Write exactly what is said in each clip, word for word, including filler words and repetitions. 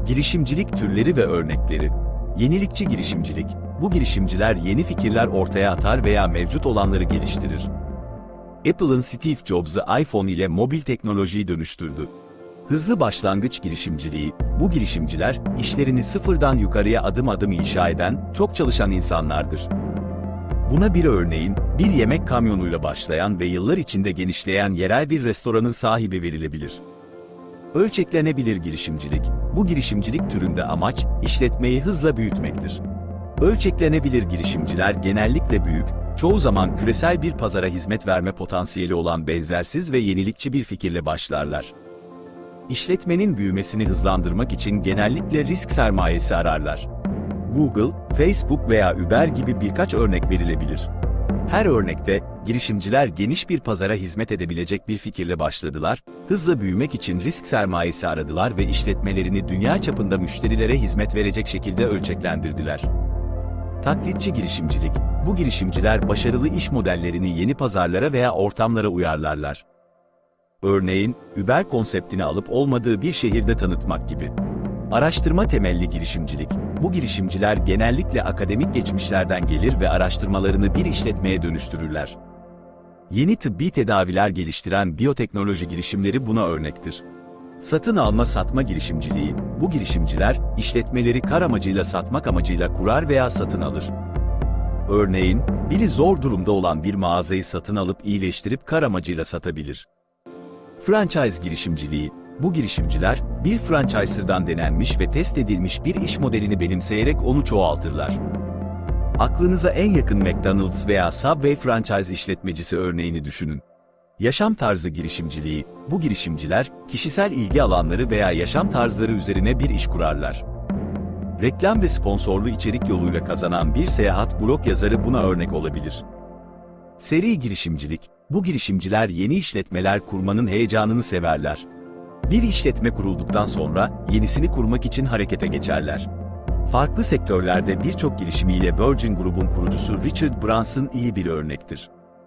Girişimcilik türleri ve örnekleri. Yenilikçi girişimcilik. Bu girişimciler yeni fikirler ortaya atar veya mevcut olanları geliştirir. Apple'ın Steve Jobs'ı iPhone ile mobil teknolojiyi dönüştürdü. Hızlı başlangıç girişimciliği. Bu girişimciler, işlerini sıfırdan yukarıya adım adım inşa eden, çok çalışan insanlardır. Buna bir örneğin, bir yemek kamyonuyla başlayan ve yıllar içinde genişleyen yerel bir restoranın sahibi verilebilir. Ölçeklenebilir girişimcilik. Bu girişimcilik türünde amaç, işletmeyi hızla büyütmektir. Ölçeklenebilir girişimciler genellikle büyük, çoğu zaman küresel bir pazara hizmet verme potansiyeli olan benzersiz ve yenilikçi bir fikirle başlarlar. İşletmenin büyümesini hızlandırmak için genellikle risk sermayesi ararlar. Google, Facebook veya Uber gibi birkaç örnek verilebilir. Her örnekte, girişimciler geniş bir pazara hizmet edebilecek bir fikirle başladılar, hızla büyümek için risk sermayesi aradılar ve işletmelerini dünya çapında müşterilere hizmet verecek şekilde ölçeklendirdiler. Taklitçi girişimcilik. Bu girişimciler başarılı iş modellerini yeni pazarlara veya ortamlara uyarlarlar. Örneğin, Uber konseptini alıp olmadığı bir şehirde tanıtmak gibi. Araştırma temelli girişimcilik. Bu girişimciler genellikle akademik geçmişlerden gelir ve araştırmalarını bir işletmeye dönüştürürler. Yeni tıbbi tedaviler geliştiren biyoteknoloji girişimleri buna örnektir. Satın alma satma girişimciliği. Bu girişimciler, işletmeleri kar amacıyla satmak amacıyla kurar veya satın alır. Örneğin, biri zor durumda olan bir mağazayı satın alıp iyileştirip kar amacıyla satabilir. Franchise girişimciliği. Bu girişimciler, bir franchiser'dan denenmiş ve test edilmiş bir iş modelini benimseyerek onu çoğaltırlar. Aklınıza en yakın McDonald's veya Subway franchise işletmecisi örneğini düşünün. Yaşam tarzı girişimciliği. Bu girişimciler, kişisel ilgi alanları veya yaşam tarzları üzerine bir iş kurarlar. Reklam ve sponsorlu içerik yoluyla kazanan bir seyahat blog yazarı buna örnek olabilir. Seri girişimcilik. Bu girişimciler yeni işletmeler kurmanın heyecanını severler. Bir işletme kurulduktan sonra, yenisini kurmak için harekete geçerler. Farklı sektörlerde birçok girişimiyle Virgin Group'un kurucusu Richard Branson iyi bir örnektir.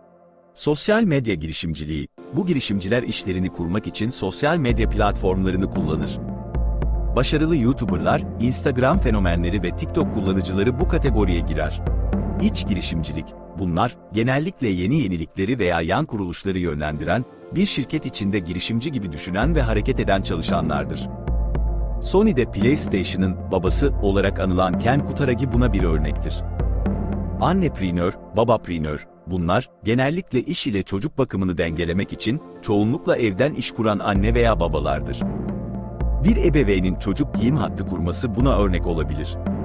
Sosyal medya girişimciliği. Bu girişimciler işlerini kurmak için sosyal medya platformlarını kullanır. Başarılı YouTuber'lar, Instagram fenomenleri ve TikTok kullanıcıları bu kategoriye girer. İç girişimcilik. Bunlar, genellikle yeni yenilikleri veya yan kuruluşları yönlendiren, bir şirket içinde girişimci gibi düşünen ve hareket eden çalışanlardır. Sony'de PlayStation'ın babası olarak anılan Ken Kutaragi buna bir örnektir. Annepreneur, babapreneur, bunlar, genellikle iş ile çocuk bakımını dengelemek için, çoğunlukla evden iş kuran anne veya babalardır. Bir ebeveynin çocuk giyim hattı kurması buna örnek olabilir.